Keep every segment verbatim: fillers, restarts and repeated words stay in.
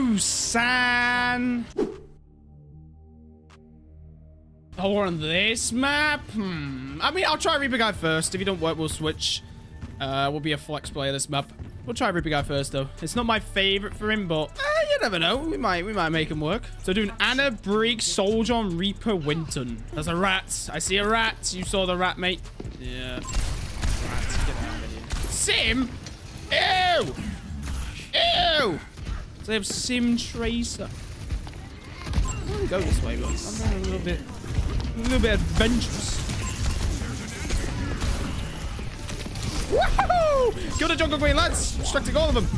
you, San. Oh, we're on this map? Hmm. I mean, I'll try Reaper Guy first. If you don't work, we'll switch. Uh, we'll be a flex player this map. We'll try Reaper Guy first, though. It's not my favorite for him, but uh, you never know. We might we might make him work. So doing Anna, Brig, Soldier, on Reaper, Winton. There's a rat. I see a rat. You saw the rat, mate. Yeah. Rat, get out of here. Sim? Ew! Ew! So they have Sim Tracer. I'm gonna go this way, but I'm going a little bit, a little bit adventurous. Woohoo! Kill the jungle queen, lads! Distracting all of them.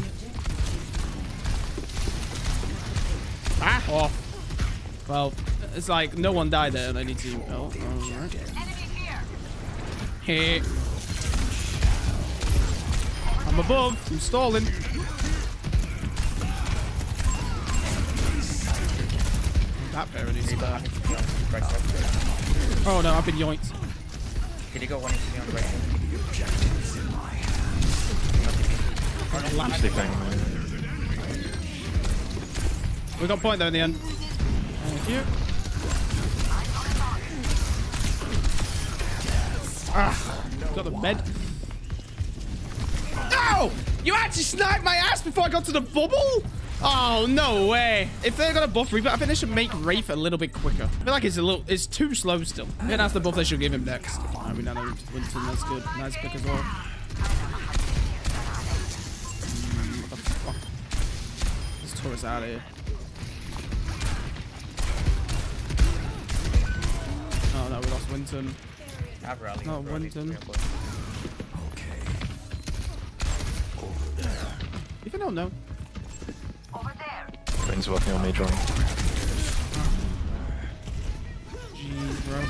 Ah, off. Well, it's like no one died there, and I need to. Oh, alright. Hey. I'm above. I'm stalling. That parody is back. Oh no, I've been yoinked. Did he go one H P on the right? We got point though in the end. Thank you. Ah, got the bed. No! You actually sniped my ass before I got to the bubble? Oh, no way. If they're going to buff Reaper, I think they should make Wraith a little bit quicker. I feel like it's a little, it's too slow still. I think that's the buff they should give him next. All right, we now know Winton, that's good. Nice pick as well. Mm, what the fuck? Let's tour us out of here. Oh, no, we lost Winton. No, Winton. If I don't know. Friends working on me, drawing. Jeez, bro.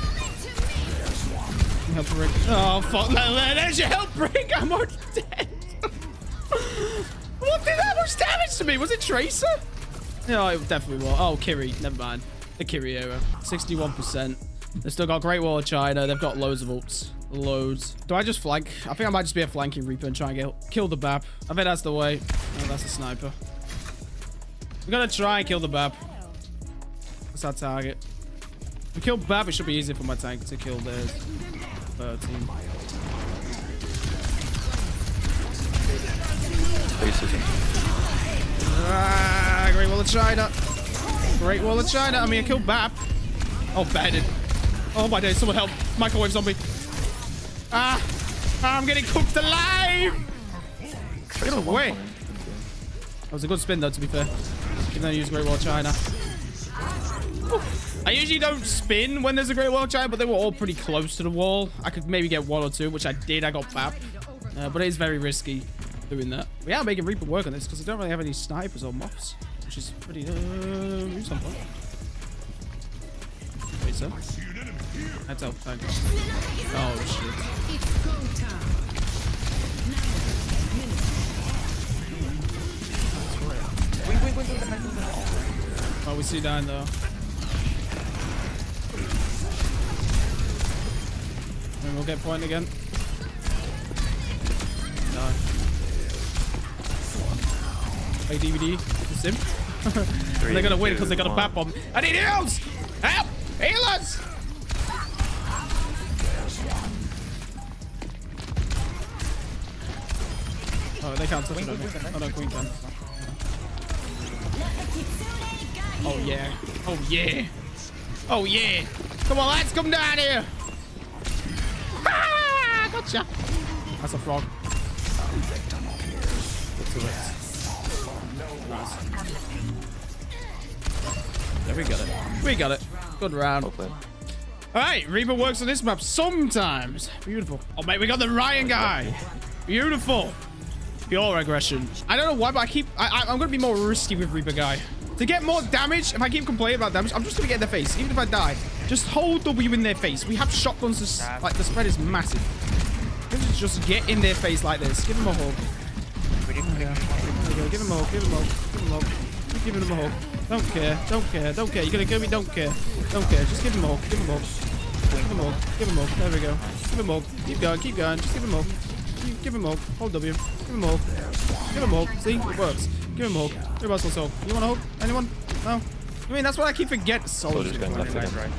Help Rick. Oh, fuck. There's your help, Rick. I'm already dead. What did that much damage to me? Was it Tracer? No, it definitely was. Oh, Kiri. Never mind. The Kiri era. sixty-one percent. They've still got Great Wall of China. They've got loads of ults. Loads. Do I just flank? I think I might just be a flanking Reaper and try and get kill the Bab. I think that's the way. Oh, that's a sniper. We're gonna try and kill the Bab. That's our target. If we kill Bab, it should be easy for my tank to kill theirs. thirteen. Ah, Great Wall of China. Great Wall of China. I mean, I killed Bab. Oh, banned. Oh my days, someone help. Microwave zombie. Ah, I'm getting cooked alive. Get away. That was a good spin though, to be fair. Even though I use Great Wall of China. Woo. I usually don't spin when there's a Great Wall of China, but they were all pretty close to the wall. I could maybe get one or two, which I did. I got Bap. Uh, but it is very risky doing that. We are making Reaper work on this because I don't really have any snipers or moths, which is pretty uh, reasonable. Wait, sir. That's out. Thank God. Oh, shit. Oh, we see down though. And we'll get point again. No. Play D V D. The sim. They're gonna win because they got a bat bomb. I need heals! Help! Healers! Oh, they can't touch it. Oh no, Queen can. Oh yeah. Oh yeah. Oh yeah. Come on, lads, come down here. Ah, gotcha. That's a frog. Nice. Yeah, we got it. We got it. Good round. All right, Reaper works on this map sometimes. Beautiful. Oh, mate, we got the Ryan guy. Beautiful. Pure aggression. I don't know why, but I keep... I, I, I'm going to be more risky with Reaper guy. To get more damage, if I keep complaining about damage, I'm just going to get in their face. Even if I die, just hold W in their face. We have shotguns. To, like, the spread is massive. Just get in their face like this. Give them a hug. Yeah. There we go. Give him a hug. Give him a hug. Give him a hug. Keep giving him a hug. Don't care. Don't care. Don't care. You're going to kill me? Don't care. Don't care. Just give him a hug. Give him a hug. Give him a hug. Give him a hug. There we go. Give him a hug. Keep going. Keep going. Just give him a hug. Give him a hug. Hold W. Give him a hug. Give him a hug. See? It works. Give him a hug. Who else wants a hug? You want a hug? Anyone? No? I mean, that's what I keep forgetting. Soldier's going left again. Right.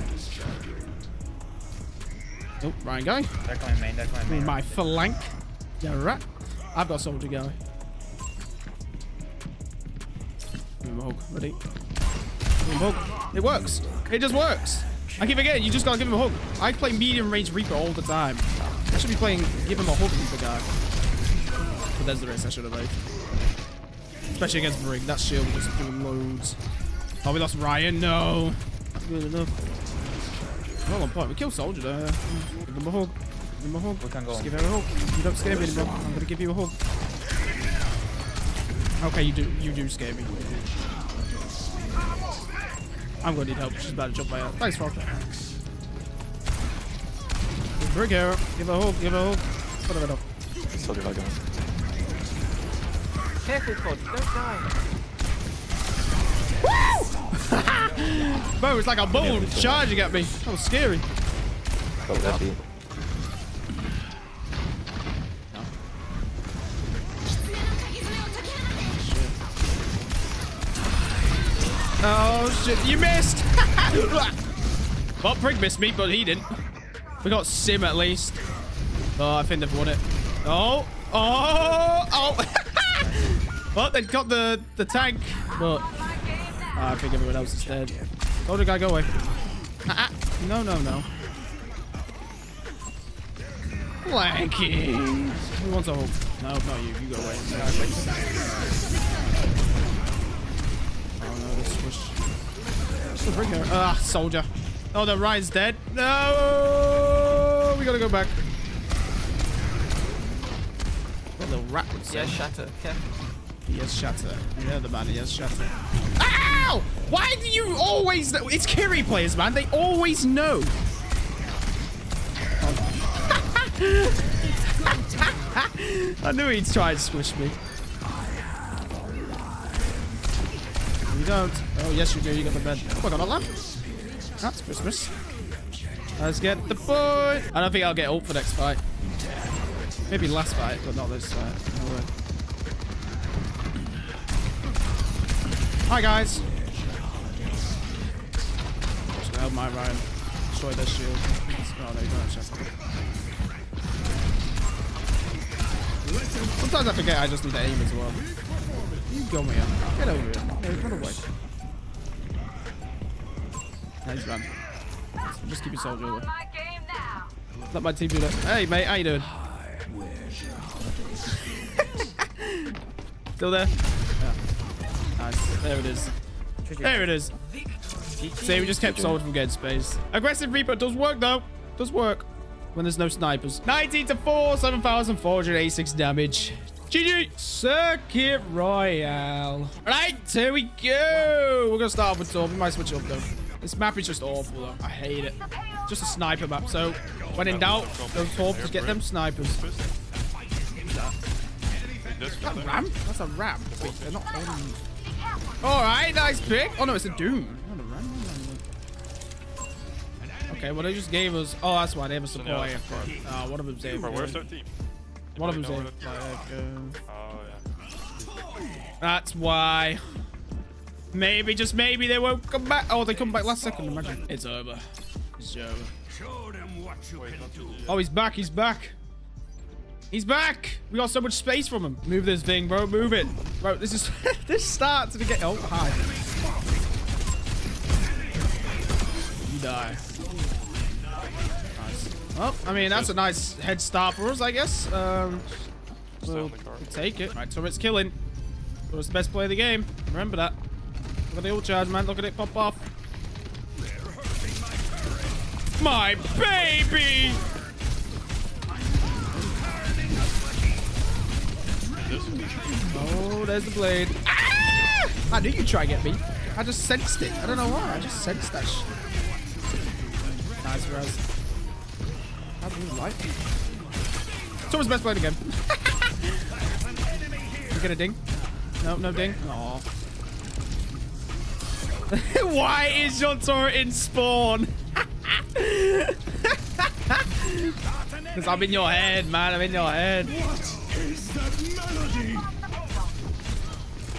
Oh, Ryan guy. They're coming main, they're coming main. My flank. Yeah, right. I've got soldier guy. Give him a hug. Ready? Give him a hug. It works. It just works. I keep forgetting. You just gotta give him a hug. I play medium range Reaper all the time. I should be playing give him a hug Reaper guy. But there's the risk I should have made. Especially against Brig. That shield was just doing loads. Oh, we lost Ryan. No. Good enough. Well, on point. We killed soldier there. Give him a hug. Give him a hug. We can go. Just give him a hug. You don't scare me anymore. I'm gonna give you a hug. Okay, you do. You do scare me. I'm gonna need help. She's about to jump my out. Thanks, Frog. Brig here. Give her a hug. Give her a hug. Put her up. Soldier hug him. Careful, Pod. Don't die. Woo! Bro, it's like a bull charging at me. That was scary. Go lefty. Oh shit, you missed! Well, Prig missed me, but he didn't. We got Sim at least. Oh, I think they've won it. Oh, oh, oh! Well, they got the, the tank, but oh, I think everyone else is dead. Soldier guy, go away. Uh -uh. No, no, no. Flanking. Who wants a hold? No, not you. You go away. Oh no, this push. The bring her. Ah, soldier. Oh, the Ryan's dead. No, we gotta go back. Oh, the rat. Yeah, shatter. Careful. Yes, shatter. Yeah, the man. Yes, shatter. Ow! Why do you always know? It's carry players, man. They always know. I knew he'd try and squish me. You don't. Oh, yes, you do. You got the bed. Oh, I got a lamp. That's Christmas. Let's get the point. I don't think I'll get ult for next fight. Maybe last fight, but not this fight. No way. Hi, guys. Just help my Ryan destroy their shield. Oh, no, you don't have Chester. Sometimes I forget I just need to aim as well. You go, man. Get over here. Hey, run away. Nice run. Just keep your soldier away. Let my team do that. Hey, mate, how you doing? Still there? Yeah. Nice. There it is. There it is. See, we just kept soldier from getting space. Aggressive Reaper does work, though. Does work. When there's no snipers. nineteen to four, seven thousand four hundred eighty-six damage. G G. Circuit Royale. Right, here we go. We're going to start off with Torb. We might switch it up, though. This map is just awful, though. I hate it. Just a sniper map. So, when in doubt, go Torb to get them snipers. Is that a ram? That's a ram. Wait, they're not on. All right, nice pick. Oh, no, it's a Doom. Not a ram. Okay, well, they just gave us... Oh, that's why they have a support A F K. Uh, one of them's A F K. Where's their team? One of them's A F K. Oh, yeah. That's why. Maybe, just maybe, they won't come back. Oh, they come back last second, imagine. It's over. It's over. Oh, he's back. He's back. He's back. We got so much space from him. Move this thing, bro. Move it. Bro, this is... this starts to get... Oh, hi. You die. Oh, I mean, that's a nice head start for us, I guess. Um, we'll, we'll take it. Right, so it's killing. It was the best play of the game. Remember that. Look at the ult charge, man. Look at it pop off. My baby! Oh, there's the blade. Ah! I knew you'd try and get me. I just sensed it. I don't know why. I just sensed that shit. Nice, Raz. How do you like it? It's always best play again. You get a ding? No, no ding. Aw. Why is your turret in spawn? Because I'm in your head, man. I'm in your head.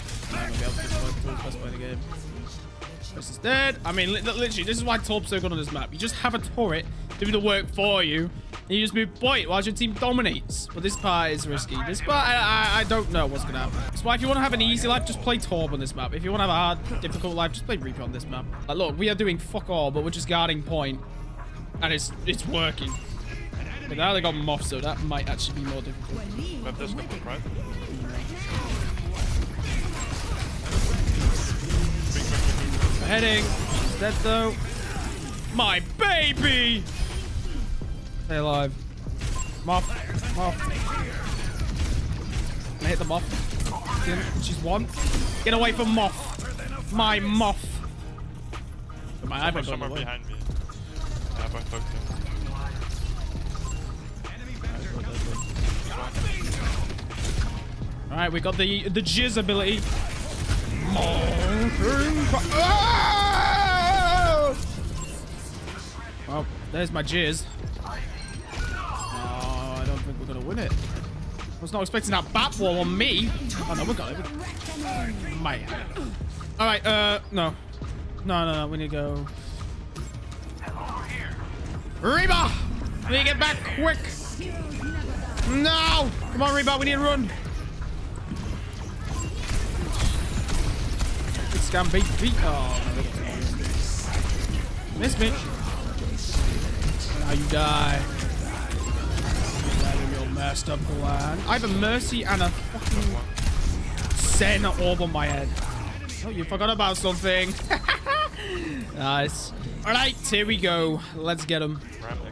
let's play the game. This is dead. I mean, li literally, this is why Torp's so good on this map. You just have a turret do the work for you, and you just move point while your team dominates. But this part is risky. This part, I, I, I don't know what's going to happen. That's why if you want to have an easy life, just play Torp on this map. If you want to have a hard, difficult life, just play Reaper on this map. Like, look, we are doing fuck all, but we're just guarding point, and it's it's working. But now they got Moth, so that might actually be more difficult. Left this couple, right? Heading. She's dead though. My baby! Stay alive. Moth. Moth. I hit the Moth. She's one. Get away from Moth. My Moth. But my Someone, somewhere behind me. Yeah, but fuck you. Alright, we got the the Jizz ability. Oh! Well, there's my Jizz. Oh, I don't think we're gonna win it. I was not expecting that bat wall on me. Oh no, we got it. Mate. Alright, uh, no. No, no, no, we need to go. Reba! We need to get back quick. No! Come on, Reba, we need to run. Scam beat, beat. Oh, no. Miss me. Now you die. You die with your messed up plan. I have a Mercy and a fucking Sen orb on my head. Oh, you forgot about something. Nice. Alright, here we go. Let's get him.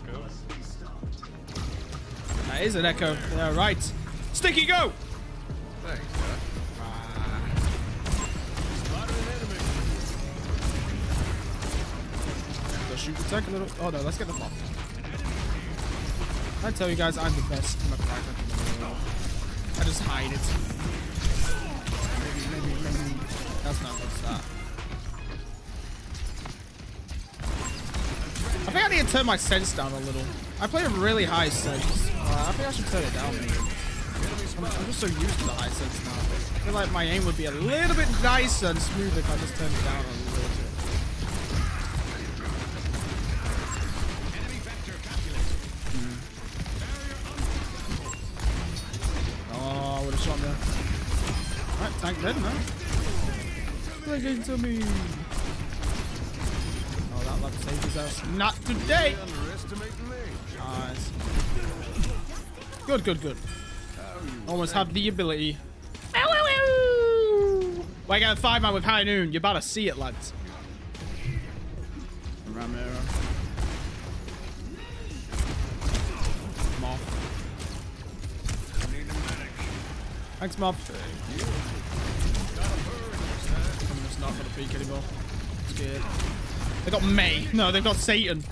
That is an echo. Yeah, right. Sticky, go! Thanks, Shoot the tank a little. Oh no, let's get the Moth. I tell you guys, I'm the best. I'm a cracker. I just hide it. Maybe, maybe, maybe. That's not a good start. I think I need to turn my sense down a little. I play a really high sense. Uh, I think I should turn it down. I'm, I'm just so used to the high sense now. I feel like my aim would be a little bit nicer and smoother if I just turned it down a little bit. Shot there. Alright, tank dead, no? Click into me. Oh, that love saved his ass. Not today! Nice. Good, good, good. Almost have the ability. Well, I got a five man with high noon. You're about to see it, lads. Ramiro. Moth. Thanks, Mob. I'm just not gonna peek anymore. I'm scared. They got May. No, they've got Satan.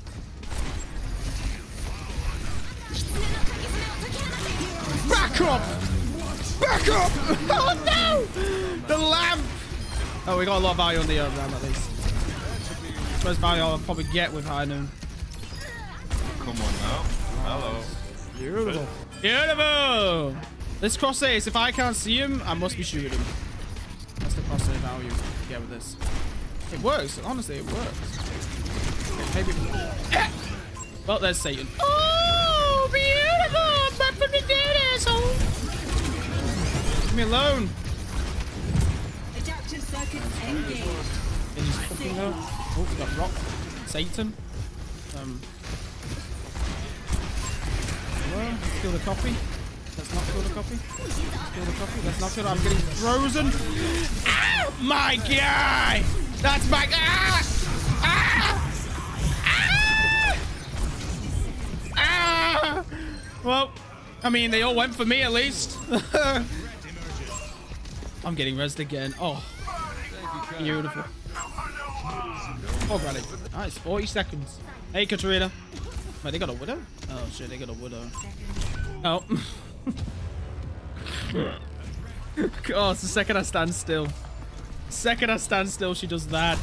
Back up! Back up! Oh no! The lamp! Oh, we got a lot of value on the uh, ram at least. Most value I'll probably get with high noon. Come on now. Hello. Beautiful. Beautiful! This crosshair is, if I can't see him, I must be shooting him. That's the crosshair value to get with this. It works. Honestly, it works. Okay, maybe. Well, there's Satan. Oh, beautiful! Back from the dead, asshole! Leave me alone. Adaptive circuits engaged. He's fucking though. Oh, we got Rock. Satan. Um. Well, let's kill the coffee. Let's not kill the coffee. Let's kill the coffee. Let's not kill it. I'm getting frozen. Ow! My guy! That's my guy! Ah! Ah! Ah! Well, I mean, they all went for me at least. I'm getting rezzed again. Oh. Beautiful. Oh, granny. Nice. forty seconds. Hey, Katarina. Wait, they got a widow? Oh, shit. They got a widow. Oh. Oh, it's the second I stand still. Second I stand still, she does that.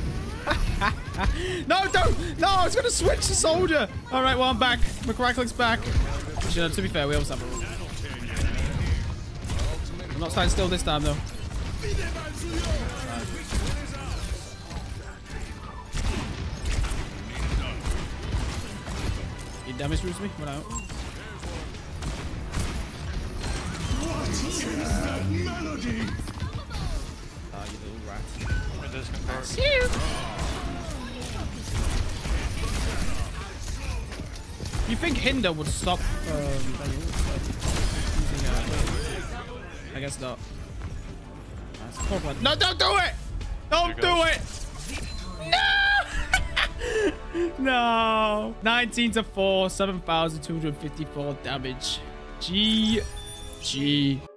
No, don't! No, I was gonna switch the soldier. All right, well, I'm back. McCracklick's back. Which, uh, to be fair, we always have a rule. I'm not standing still this time, though. damage boost me. Went out. Ah, you little rat. It is confirmed. You think Hinder would stop? Um, using, uh, I guess not. No, don't do it! Don't do it! No! No! nineteen to four, seven thousand two hundred fifty-four damage. G G.